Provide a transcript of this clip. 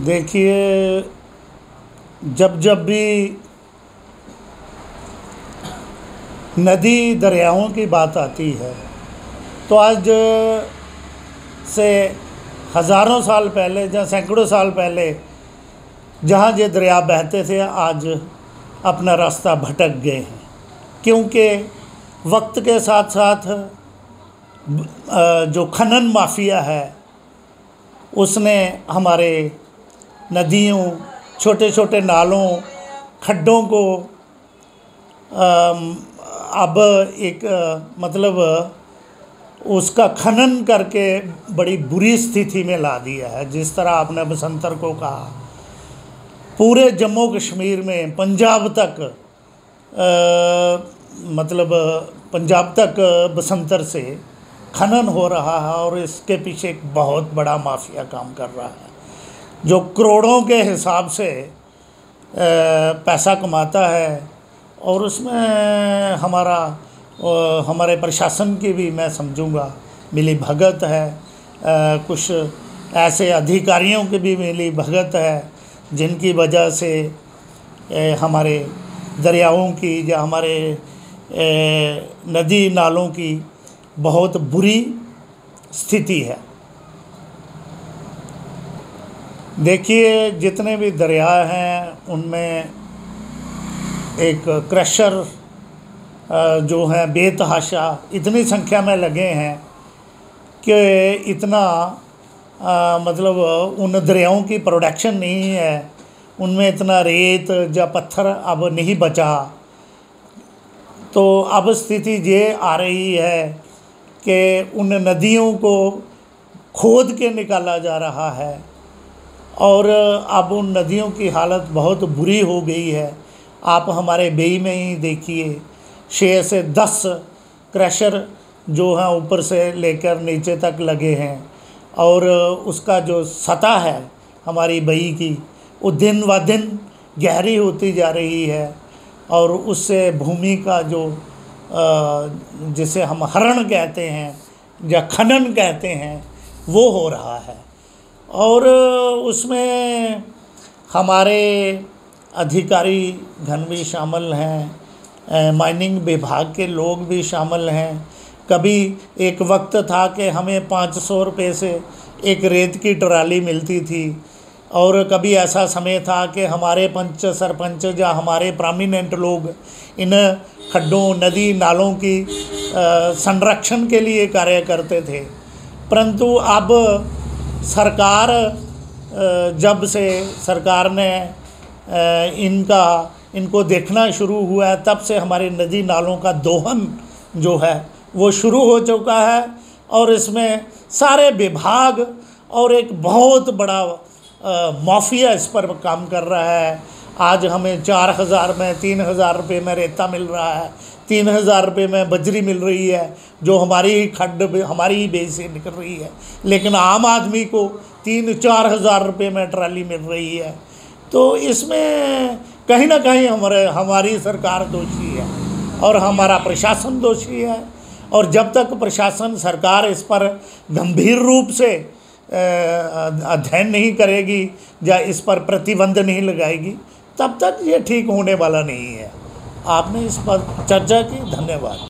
देखिए, जब जब भी नदी दरियाओं की बात आती है तो आज से हज़ारों साल पहले या सैकड़ों साल पहले जहाँ ये दरिया बहते थे आज अपना रास्ता भटक गए हैं, क्योंकि वक्त के साथ साथ जो खनन माफिया है उसने हमारे नदियों, छोटे छोटे नालों, खड्डों को अब एक मतलब उसका खनन करके बड़ी बुरी स्थिति में ला दिया है। जिस तरह आपने बसंतर को कहा, पूरे जम्मू कश्मीर में पंजाब तक मतलब पंजाब तक बसंतर से खनन हो रहा है और इसके पीछे एक बहुत बड़ा माफिया काम कर रहा है जो करोड़ों के हिसाब से पैसा कमाता है। और उसमें हमारे प्रशासन की भी मैं समझूंगा मिली भगत है, कुछ ऐसे अधिकारियों की भी मिली भगत है जिनकी वजह से हमारे दरियाओं की या हमारे नदी नालों की बहुत बुरी स्थिति है। देखिए, जितने भी दरिया हैं उनमें एक क्रशर जो है बेतहाशा इतनी संख्या में लगे हैं कि इतना मतलब उन दरियाओं की प्रोडक्शन नहीं है, उनमें इतना रेत या पत्थर अब नहीं बचा। तो अब स्थिति ये आ रही है कि उन नदियों को खोद के निकाला जा रहा है और अब उन नदियों की हालत बहुत बुरी हो गई है। आप हमारे बेई में ही देखिए, 6 से 10 क्रशर जो हैं ऊपर से लेकर नीचे तक लगे हैं और उसका जो सतह है हमारी बेई की वो दिन व दिन गहरी होती जा रही है और उससे भूमि का जो जिसे हम हरण कहते हैं या खनन कहते हैं वो हो रहा है। और उसमें हमारे अधिकारी घन भी शामिल हैं, माइनिंग विभाग के लोग भी शामिल हैं। कभी एक वक्त था कि हमें 500 रुपये से एक रेत की ट्राली मिलती थी और कभी ऐसा समय था कि हमारे पंच सरपंच या हमारे प्रोमिनेंट लोग इन खड्डों, नदी नालों की संरक्षण के लिए कार्य करते थे। परंतु अब सरकार जब से सरकार ने इनको देखना शुरू हुआ है तब से हमारे नदी नालों का दोहन जो है वो शुरू हो चुका है और इसमें सारे विभाग और एक बहुत बड़ा माफिया इस पर काम कर रहा है। आज हमें 4000 में 3000 रुपये में रेता मिल रहा है, 3000 रुपये में बजरी मिल रही है जो हमारी ही खड्ड हमारी ही बेच से निकल रही है, लेकिन आम आदमी को 3-4 हज़ार रुपये में ट्राली मिल रही है। तो इसमें कहीं ना कहीं हमारी सरकार दोषी है और हमारा प्रशासन दोषी है। और जब तक प्रशासन सरकार इस पर गंभीर रूप से अध्ययन नहीं करेगी या इस पर प्रतिबंध नहीं लगाएगी तब तक ये ठीक होने वाला नहीं है। आपने इस पर चर्चा की, धन्यवाद।